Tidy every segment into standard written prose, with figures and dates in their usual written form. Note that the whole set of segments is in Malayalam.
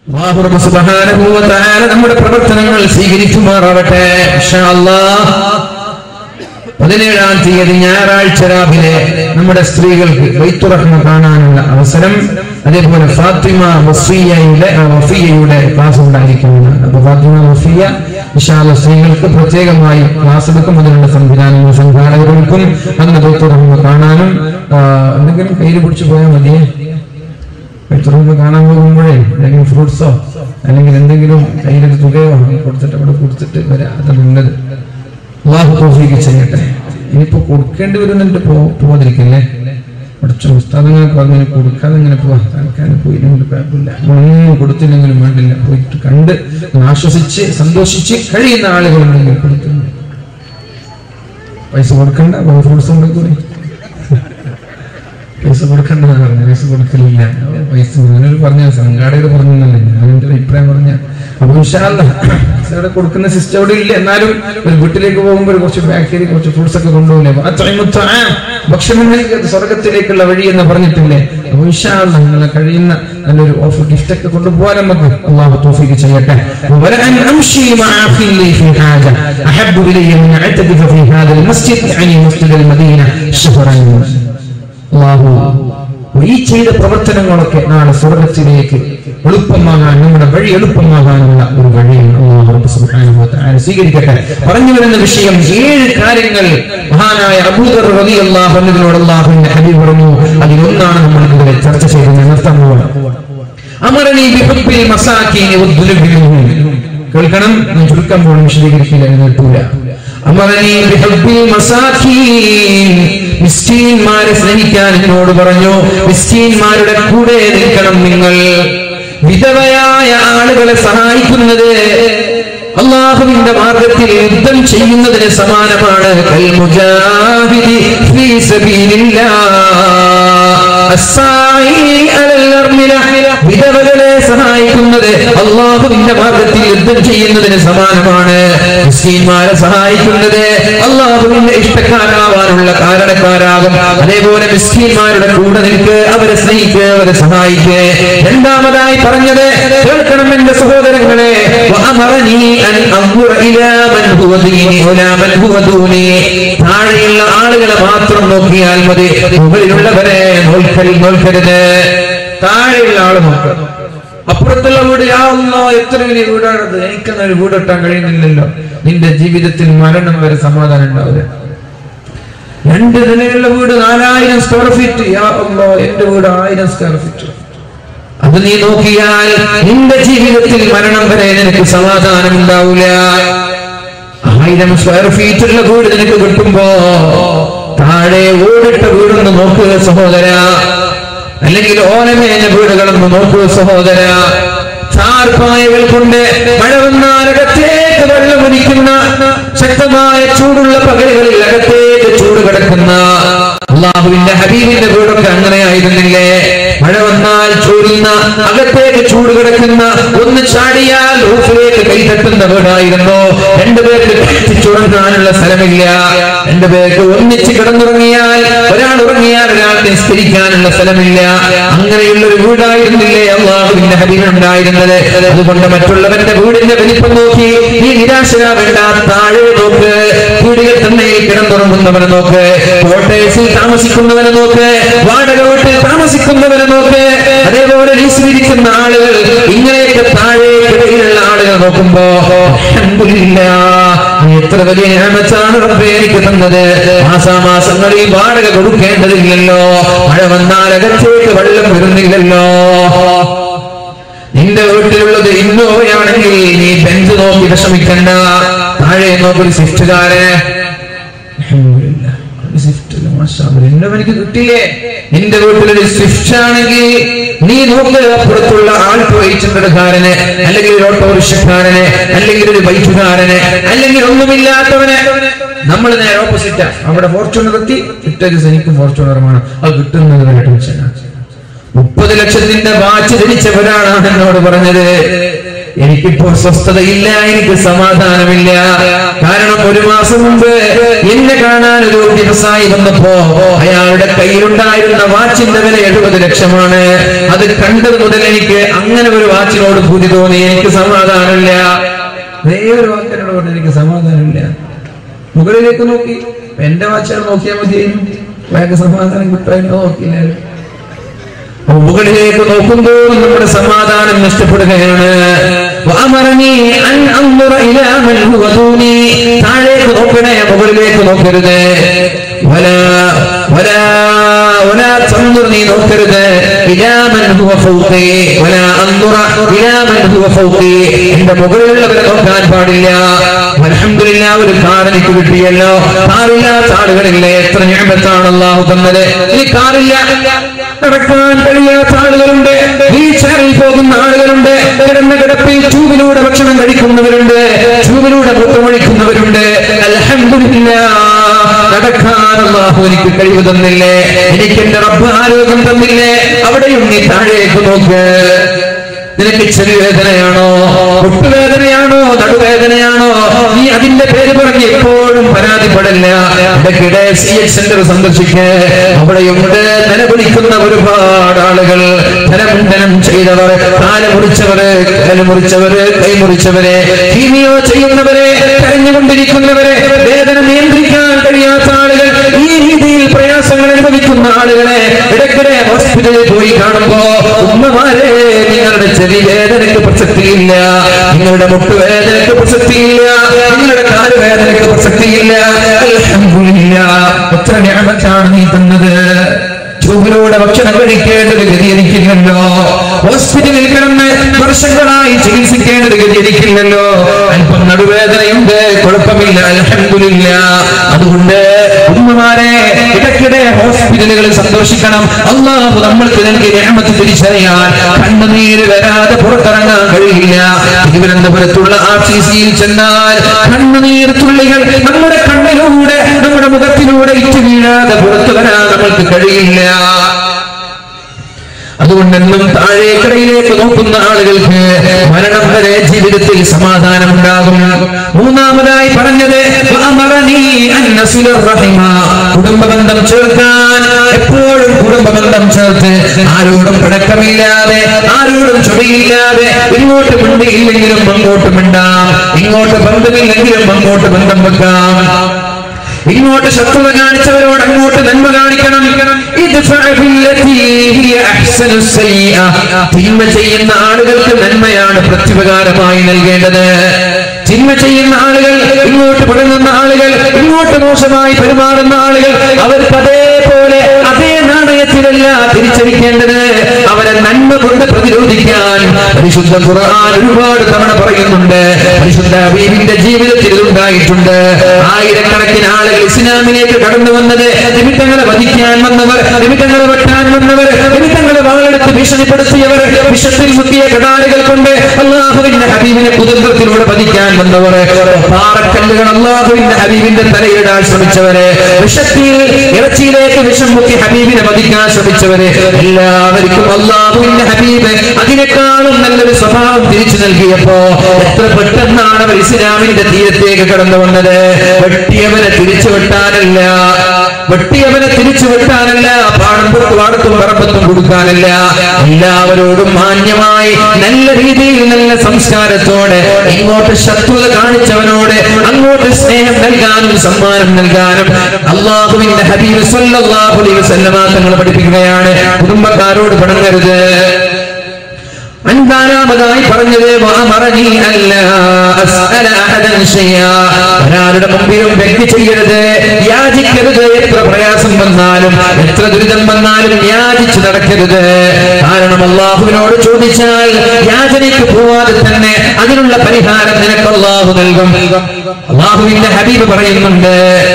അല്ലാഹു റബ്ബ് സുബ്ഹാനഹു വ തആല നമ്മുടെ പ്രവർത്തനങ്ങൾ സ്വീകരിക്കുമാറാവട്ടെ. ഇൻഷാ അല്ലാഹ് 17-ാം തീയതി ഞായറാഴ്ച രാവിലെ നമ്മുടെ സ്ത്രീകൾക്ക് ബൈത്തുർ റഹ്മ കാണാനുള്ള അവസരം, അതേപോലെ ഫാത്തിമ വഫിയയുടെ ക്ലാസ് ഉണ്ടായിരിക്കുന്നതാണ്. അപ്പൊ ഫാത്തിമ വഫിയ ഇൻഷാ അല്ലാഹ് സ്ത്രീകൾക്ക് പ്രത്യേകമായി ക്ലാസ് എടുക്കും. അതിനുള്ള സംവിധാനങ്ങൾ സംഘാടകർക്കും അന്ന് ബൈത്തുർ റഹ്മ കാണാനും എന്തെങ്കിലും കയ്യിൽ പിടിച്ചു പോയാൽ മതിയേ. ബൈത്തുർ റഹ്മ കാണാൻ പോകുമ്പോഴേ എന്തെങ്കിലും ഫ്രൂട്ട്സോ അല്ലെങ്കിൽ എന്തെങ്കിലും കയ്യിലൊരു തുകയോ കൊടുത്തിട്ട് അവിടെ കൊടുത്തിട്ട് വരാതെ നല്ലത്. അല്ലാഹു തൗഫീഖ് ചെയ്യട്ടെ. ഇനിയിപ്പോ കൊടുക്കേണ്ടി വരുന്നുണ്ട്, പോവാതിരിക്കല്ലേ. പഠിച്ച ഉസ്താദങ്ങളെ പറഞ്ഞ് കൊടുക്കാതെ ഇങ്ങനെ പോവാ. തൽക്കാലം പോയില്ലെങ്കിൽ കുഴപ്പമില്ല, ഒന്നും കൊടുത്തില്ലെങ്കിലും വേണ്ടില്ല. പോയിട്ട് കണ്ട് ആശ്വസിച്ച് സന്തോഷിച്ച് കഴിയുന്ന ആളുകളുണ്ടെങ്കിൽ കൊടുക്കുന്നു. പൈസ കൊടുക്കണ്ട, ഫ്രൂട്ട്സ് കൊടുക്കൂലേ. പൈസ കൊടുക്കണ്ടെന്ന് പറഞ്ഞു, പൈസ കൊടുക്കലില്ല. പൈസ ഞാനൊരു പറഞ്ഞ സംഘാടകർ പറഞ്ഞല്ലേ, ഞാൻ എൻ്റെ അഭിപ്രായം പറഞ്ഞ. അപ്പൊ ഇൻഷാ അല്ലാഹ് ഇവിടെ കൊടുക്കുന്ന സിസ്റ്റം അവിടെ ഇല്ല. എന്നാലും ഒരു വീട്ടിലേക്ക് പോകുമ്പോൾ കുറച്ച് ബേക്കറി, കുറച്ച് ഫ്രൂട്ട്സ് ഒക്കെ കൊണ്ടുപോകില്ലേ. ഭക്ഷണം നൽകിയത് സ്വർഗത്തിലേക്കുള്ള വഴി എന്ന് പറഞ്ഞിട്ടില്ലേ. അപ്പൊ ഇൻഷാ അല്ലാഹ് നിങ്ങളെ കഴിയുന്ന നല്ലൊരു ഓഫർ ഗിഫ്റ്റ് ഒക്കെ കൊണ്ടുപോകാൻ നമുക്ക് അല്ലാഹു തൗഫീഖ് ചെയ്യട്ടെ. ഈ ചെയ്ത പ്രവർത്തനങ്ങളൊക്കെ നാളെ സ്വർഗത്തിലേക്ക് എളുപ്പമാകാൻ, നമ്മുടെ വഴി എളുപ്പമാകാനുള്ള ഒരു വഴിയാണ്. അല്ലാഹു റബ്ബ് സുബ്ഹാനഹു വ തആല സ്വീകരിക്കട്ടെ. പറഞ്ഞു വരുന്ന വിഷയം 7 കാര്യങ്ങൾ മഹാനായ അബൂദർ റളിയല്ലാഹു അൻഹുവിനോട് അല്ലാഹുവിന്റെ ഹബീബ് പറഞ്ഞു. അതിലൊന്നാണ് നമ്മൾ ഇതുവരെ ചർച്ച ചെയ്ത് നിർത്താൻ പോകുന്നത്. അമറനി ബിഹുബ്ബിൽ മസാകീൻ വദ്ദുലുബി മിൻഹും. കേൾക്കണം, ഞാൻ ചുരുക്കം പോലും വിശദീകരിക്കില്ല, നിർത്തൂല. അമറനി ബിഹുബ്ബിൽ മസാകീൻ, മിസ്കീന്മാരെ സ്നേഹിക്കാൻ എന്നോട് പറഞ്ഞു. മിസ്കീന്മാരുടെ കൂടെ നിൽക്കണം നിങ്ങൾ. വിധവയായ ആളുകളെ സഹായിക്കുന്നത് അല്ലാഹുവിന്റെ മാർഗത്തിൽ യുദ്ധം ചെയ്യുന്നതിന് സമാനമാണ്. കൽ മുജാഹിദി ഫീ സബീലില്ലാഹ് അസ്സായി അലൽ അർമില. വിധവകളെ സഹായിക്കുന്നത് അല്ലാഹുവിന്റെ മാർഗത്തിൽ യുദ്ധം ചെയ്യുന്നതിന് സമാനമാണ്. മിസ്കീന്മാരെ സഹായിക്കുന്നത് അല്ലാഹുവിന്റെ ഇഷ്ടക്കാരാവാനുള്ള കാരണക്കാരാകും. അതേപോലെ മിസ്കീന്മാരുടെ കൂടെ നിൽക്ക്, അവരെ സ്നേഹിക്ക്, അവരെ സഹായിക്ക്. രണ്ടാമതായി പറഞ്ഞത് കേൾക്കണം എന്റെ സഹോദരങ്ങളെ, താഴെയുള്ള ആളുകളെ മാത്രം നോക്കിയാൽ മതി, മുകളിലുള്ളവരെ നോക്കരുത്. താഴെയുള്ള ആള് നോക്കുക. അപ്പുറത്തുള്ള വീട്, യാ അല്ലാഹ് എത്ര വലിയ വീടാണത്, എനിക്കെന്നൊരു വീട് കെട്ടാൻ കഴിയുന്നില്ലല്ലോ. നിന്റെ ജീവിതത്തിൽ മരണം വരെ സമാധാനം ഉണ്ടാവില്ല. 2 നിലയുള്ള വീട് 4000 സ്ക്വയർ ഫീറ്റ്, യാ അല്ലാഹ് എന്റെ വീട് 1000 സ്ക്വയർ ഫീറ്റ്. അത് നീ നോക്കിയാൽ നിന്റെ ജീവിതത്തിൽ മരണം വരെ നിനക്ക് സമാധാനം ഉണ്ടാവില്ല. 1000 സ്ക്വയർ ഫീറ്റുള്ള വീട് നിനക്ക് കിട്ടുമ്പോ താഴെ ഓടിട്ട വീടൊന്ന് നോക്കുക സഹോദര, അല്ലെങ്കിൽ ഓലമേഞ്ഞ വീടുകളൊന്ന് നോക്കുക സഹോദര. ചാർപ്പായകൾ കൊണ്ട് മഴ വന്നാൽ അകത്തേക്ക് വെള്ളമൊലിക്കുന്ന ശക്തമായ ചൂടുള്ള പകലുകളിൽ അകത്തേക്ക് ചൂട് കിടക്കുന്ന അല്ലാഹുവിന്റെ ഹബീബിന്റെ വീടൊക്കെ അങ്ങനെയായിരുന്നില്ലേ? മഴ വന്നാൽ ചൂടുന്ന, അകത്തേക്ക് ചൂട് കിടക്കുന്ന, ഒന്ന് ചാടിയാൽ റൂഫിലേക്ക് കൈതട്ടുന്ന വീടായിരുന്നു. 2 പേർക്ക് ചുറങ്ങാനുള്ള സ്ഥലമില്ല. 2 പേർക്ക് ഒന്നിച്ച് കിടന്നുറങ്ങിയാൽ, ഒരാൾ ഉറങ്ങിയാൽ ഒരാൾ നിസ്കരിക്കാനുള്ള സ്ഥലമില്ല. അങ്ങനെയുള്ള ഒരു വീടായിരുന്നില്ലേ അല്ലാഹുവിന്റെ ഹബീബിനുണ്ടായിരുന്നത്? അതുകൊണ്ട് മറ്റുള്ളവന്റെ വീടിന്റെ വലിപ്പം നോക്കി നീ നിരാശരാവേണ്ട. താഴെ നോക്ക്, വീടുകൾ തന്നെ കിടന്നുറങ്ങുന്നവനെ നോക്ക്, ക്വാർട്ടേഴ്സിൽ താമസിക്കുന്നവനെ നോക്ക്, വാടക വീട്ടിൽ താമസിക്കുന്നവനെ നോക്ക്, അതേപോലെ ലീസിലിരിക്കുന്ന ആളുകൾ, ഇങ്ങനെയൊക്കെ താഴെ കിടയിലുള്ള ആളുകൾ നോക്കുമ്പോ അൽഹംദുലില്ലാഹ്, എത്ര വലിയ നിഅമത്താണ് റബ്ബേ എനിക്ക് തന്നത്. മാസാമാസങ്ങളിൽ വാടക കൊടുക്കേണ്ടതില്ലല്ലോ, മഴ വന്നാൽ അകത്തേക്ക് വെള്ളം വരുന്നില്ലല്ലോ. നിന്റെ വീട്ടിലുള്ളത് ഇന്നോവയാണെങ്കിൽ നീ ബെഞ്ച് നോക്കി വിഷമിക്കണ്ട. താഴെ നോക്കൊരു സ്വിഫ്റ്റുകാരെ, എനിക്ക് കിട്ടിയില്ലേ? നിന്റെ വീട്ടിലൊരു സ്വിഫ്റ്റ് ആണെങ്കിൽ നീ നോക്ക്, അപ്പുറത്തുള്ള ആൾട്ടോ 800കാരന്, അല്ലെങ്കിൽ ഒരു ഓട്ടോറിക്ഷക്കാരന്, അല്ലെങ്കിൽ ഒരു ബൈക്കുകാരന്, അല്ലെങ്കിൽ ഒന്നുമില്ലാത്തവന്. നമ്മൾ നേരെ ഓപ്പോസിറ്റാ. അവിടെ ഫോർച്യൂണർ എത്തി, കിട്ടൊരു എനിക്ക് ഫോർച്യൂണറുമാണ്, അത് കിട്ടുന്നത് വരെ ടെൻഷനാണ്. 30 ലക്ഷത്തിന്റെ വാച്ച് ധരിച്ചവരാണ് എന്നോട് പറഞ്ഞത്. എനിക്കിപ്പോ സ്വസ്ഥതയില്ല, എനിക്ക് സമാധാനമില്ല. കാരണം ഒരു മാസം മുമ്പ് എന്നെ കാണാൻ ഒരു വ്യവസായി വന്നപ്പോ അയാളുടെ കയ്യിലുണ്ടായിരുന്ന വാച്ചിന്റെ വില 70 ലക്ഷമാണ്. അത് കണ്ടത് മുതൽ എനിക്ക് അങ്ങനെ ഒരു വാച്ചിനോട് പൂതി തോന്നി. എനിക്ക് സമാധാനമില്ല, വേറൊരു വാച്ചിനോട് എനിക്ക് സമാധാനമില്ല. മുകളിലേക്ക് നോക്കി, എന്റെ വാച്ചിനെ നോക്കിയാൽ മതി, വേഗം സമാധാനം കിട്ടുമായിരുന്നു. നോക്കിയില്ല, മുകളിലേക്ക് നോക്കുമ്പോൾ നമ്മുടെ സമാധാനം നഷ്ടപ്പെടുകയാണ്. താഴേക്ക് നോക്കണേ, മുകളിലേക്ക് നോക്കരുത്. നീ നോക്കരുത്. എന്റെ മുകളിലുള്ളവരെ നോക്കാൻ പാടില്ല. അൽഹംദുലില്ലാഹ്, ഒരു കാർ എനിക്ക് കിട്ടിയല്ലോ. കാറില്ലാത്ത ആളുകളില്ലേ? എത്ര നിഅമത്താണ് അല്ലാഹു തന്നത്. ഈ കാറില്ല, നടക്കാൻ കഴിയാത്ത ആളുകളുണ്ട്, വീൽ ചെയറിൽ പോകുന്ന ആളുകളുണ്ട്, കിടന്ന കിടപ്പിൽ ട്യൂബിലൂടെ ഭക്ഷണം കഴിക്കുന്നവരുണ്ട്, ട്യൂബിലൂടെ മൂത്രമൊഴിക്കുന്നവരുണ്ട്. അൽഹംദുലില്ലാഹ്, നടക്കാൻ അല്ലാഹു എനിക്ക് കഴിവ് തന്നില്ലേ, എനിക്ക് എന്റെ റബ്ബ് ആരോഗ്യം തന്നില്ലേ. അവിടെയും നീ താഴേക്ക് നോക്ക്. നിനക്ക് ചെവിവേദനയാണോ, മുട്ടുവേദനയാണോ, നടുവേദനയാണോ, നീ അതിന്റെ പേര് പറഞ്ഞ് എപ്പോഴും പരാതിപ്പെടില്ല. ഇടയ്ക്കിടെ CH സെന്റർ സന്ദർശിക്ക്. അവിടെയുണ്ട് നിലവിളിക്കുന്ന ഒരുപാട് ആളുകൾ. ധനം ചെയ്തവർ, കാല് മുറിച്ചവര്, കൈ മുറിച്ചവരെ, കീമിയോ ചെയ്യുന്നവരെ, കരഞ്ഞുകൊണ്ടിരിക്കുന്നവരെ, വേദന നിയന്ത്രിക്കാൻ കഴിയാത്ത ആളുകൾ, ഈ രീതിയിൽ പ്രയാസങ്ങൾ അനുഭവിക്കുന്ന ആളുകളെ ഇടയ്ക്കിടെ ഹോസ്പിറ്റലിൽ പോയി കാണുമ്പോ, ഉമ്മമാരെ, നിങ്ങളുടെ ചെവിവേദനയ്ക്ക് പ്രസക്തിയില്ല, നിങ്ങളുടെ മുട്ടുവേദനയ്ക്ക് പ്രസക്തിയില്ല, നിങ്ങളുടെ കാലുവേദനയ്ക്ക് പ്രസക്തിയില്ല. അൽഹംദുലില്ലാഹ്, എത്ര നിഅമത്താണ് നീ തന്നത്. ട്യൂബിലൂടെ ഭക്ഷണം കഴിക്കേണ്ട ഒരു ഗതി എനിക്കില്ലല്ലോ. ഹോസ്പിറ്റലിൽ കിടന്ന് വർഷങ്ങളായി ചികിത്സിക്കേണ്ട ഒരു ഗതി എനിക്കില്ലല്ലോ. അല്പം നടുവേദനയുണ്ട്, കുഴപ്പമില്ല, അൽഹംദുലില്ലാഹ്. അതുകൊണ്ട് ഉമ്മമാരെ, ഇടയ്ക്കിടെ ഹോസ്പിറ്റലുകളിൽ സന്തോഷിക്കണം. അല്ലാഹു നമ്മൾക്ക് നൽകിയ നിഅമത്ത് തിരിച്ചറിയാൻ കണ്ണുനീര് വരാതെ പുറത്തിറങ്ങാൻ കഴിയില്ല. തിരുവനന്തപുരത്തുള്ള RCCയിൽ ചെന്നാൽ കണ്ണുനീർ തുള്ളികൾ നമ്മുടെ കണ്ണിലൂടെ, നമ്മുടെ മുഖത്തിലൂടെ ഇറ്റു വീഴാതെ പുറത്തു വരാൻ നമ്മൾക്ക് കഴിയില്ല. അതുകൊണ്ടെന്നും താഴേക്കടയിലേക്ക് നോക്കുന്ന ആളുകൾക്ക് മരണം വരെ ജീവിതത്തിൽ സമാധാനം ഉണ്ടാകും. മൂന്നാമതായി പറഞ്ഞത് കുടുംബബന്ധം ചേർക്കാൻ. എപ്പോഴും കുടുംബബന്ധം ചേർത്ത് ആരോടും പിണക്കമില്ലാതെ, ആരോടും ചൊടിയില്ലാതെ, ഇങ്ങോട്ട് മിണ്ടിയില്ലെങ്കിലും അങ്ങോട്ട് മിണ്ടാം, ഇങ്ങോട്ട് ബന്ധമില്ലെങ്കിലും അങ്ങോട്ട് ബന്ധം വെക്കാം. ഇങ്ങോട്ട് ശത്രുത കാണിച്ചവരോട് അങ്ങോട്ട് നന്മ കാണിക്കണം. തിന്മ ചെയ്യുന്ന ആളുകൾക്ക് നന്മയാണ് പ്രത്യുപകാരമായി നൽകേണ്ടത്. തിന്മ ചെയ്യുന്ന ആളുകൾ, ഇങ്ങോട്ട് പിണങ്ങുന്ന ആളുകൾ, ഇങ്ങോട്ട് മോശമായി പെരുമാറുന്ന ആളുകൾ, അവർക്ക് അതേപോലെ അതേ നാണയത്തിലല്ല തിരിച്ചടിക്കേണ്ടത്. അവരെ നന്മ കൊണ്ട് പ്രതിരോധിക്കാൻ പരിശുദ്ധ ഖുർആൻ ഒരുപാട് തവണ പറയുന്നുണ്ട്. പരിശുദ്ധ ഹബീബിന്റെ ജീവിതത്തിൽ ഇതുണ്ടായിട്ടുണ്ട്. ആയിരക്കണക്കിന് ആളുകൾ ഇസ്ലാമിലേക്ക് കടന്നു വന്നത് നിമിത്തങ്ങളെ വധിക്കാൻ വന്നവർ, നിമിത്തങ്ങളെ വെട്ടാൻ വന്നവർ, നിമിത്തങ്ങളെ വാളെടുത്ത് ഭീഷണിപ്പെടുത്തിയവർ, വിഷത്തിൽ മുക്കിയ കടാലുകൾ കൊണ്ട് അല്ലാഹുവിന്റെ ഹബീബിനെ കുതന്ത്രത്തിലൂടെ വധിക്കാൻ വന്നവർ, പാറക്കല്ലുകൾ അല്ലാഹുവിന്റെ ഹബീബിന്റെ തലയിടാൻ ശ്രമിച്ചവരെ, വിഷത്തിൽ ഇറച്ചിയിലേക്ക് വിഷം മുക്കി ഹബീബിനെ വധിക്കാൻ ശ്രമിച്ചവരെ, എല്ലാവർക്കും അല്ലാഹുവിന്റെ ഹബീബ് അതിനേക്കാളും നല്ലൊരു സ്വഭാവം തിരിച്ചു നൽകിയപ്പോ എത്ര പെട്ടെന്നാണ് അവർ ഇസ്ലാമിന്റെ തീരത്തേക്ക് കടന്നു വന്നത്. വെട്ടിയവനെ തിരിച്ചു വെട്ടാനല്ല, വെട്ടിയവനെ തിരിച്ചു വെട്ടാനല്ല, പാടത്തും പറമ്പത്തും കൊടുക്കാനല്ല, എല്ലാവരോടും മാന്യമായി നല്ല രീതിയിൽ നല്ല സംസ്കാരത്തോടെ ഇങ്ങോട്ട് ശത്രുത കാണിച്ചവനോട് അങ്ങോട്ട് സ്നേഹം നൽകാനും സമ്മാനം നൽകാനും അല്ലാഹുവിന്റെ ഹബീബ് സ്വല്ലല്ലാഹു അലൈഹി വസല്ലമ തങ്ങൾ പഠിപ്പിക്കുകയാണ്. കുടുംബക്കാരോട് പിണങ്ങരുത്. അഞ്ചാമതായി പറഞ്ഞത് ഒരാളുടെ മുമ്പിലും വ്യക്തി ചെയ്യരുത്, യാചിക്കരുത്. എത്ര പ്രയാസം വന്നാലും, എത്ര ദുരിതം വന്നാലും യാചിച്ചു നടക്കരുത്. കാരണം അല്ലാഹുവിനോട് ചോദിച്ചാൽ യാചനയ്ക്ക് പോവാതെ തന്നെ അതിനുള്ള പരിഹാരം നിനക്ക് അല്ലാഹു നൽകും. അല്ലാഹുവിന്റെ ഹബീബ് പറയുന്നുണ്ട്,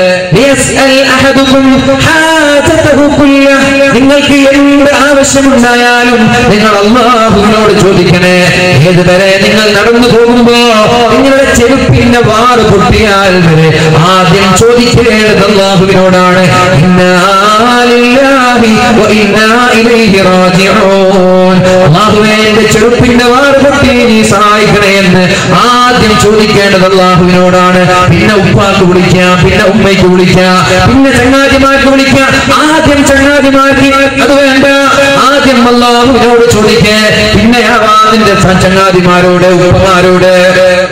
നിങ്ങൾക്ക് എന്ത് ആവശ്യമുണ്ടായാലും നിങ്ങൾ അല്ലാഹുവിനോട് ചോദിക്കണേ. ഏതുവരെ നിങ്ങൾ നടന്നു പോകുമ്പോ നിങ്ങളുടെ ചെരുപ്പിന്റെ വാറ് പൊട്ടിയാൽ വരെ ആദ്യം ചോദിക്കേണ്ടത് അല്ലാഹുവിനോടാണ്. അല്ലാഹുവേ, എന്റെ ചെരുപ്പിന്റെ വാറ് പൊട്ടി നീ സഹായിക്കണേ ആദ്യം ചോദിക്കേണ്ടത് അല്ലാഹുവിനോടാണ്. പിന്നെ ഉപ്പാക്ക് വിളിക്കാം, പിന്നെ ഉമ്മയ്ക്ക് വിളിക്കാം, പിന്നെ ചങ്ങാതിമാർക്ക് വിളിക്കാം. ആദ്യം ചങ്ങാതിമാർക്ക് അത് വേണ്ട, ആദ്യം അല്ലാഹുവിനോട് ചോദിക്കേ. പിന്നെ നിന്റെ ചങ്ങാതിമാരോട് ഉപ്പമാരോട്